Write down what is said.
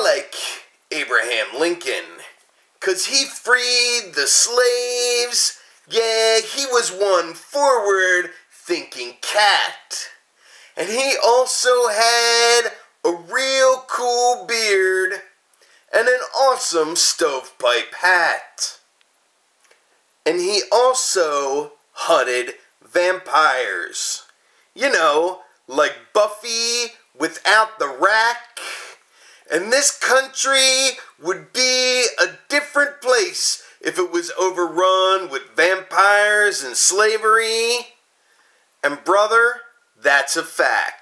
I like Abraham Lincoln, 'cause he freed the slaves. Yeah, he was one forward-thinking cat. And he also had a real cool beard and an awesome stovepipe hat. And he also hunted vampires. You know, like Buffy without the rack. And this country would be a different place if it was overrun with vampires and slavery. And brother, that's a fact.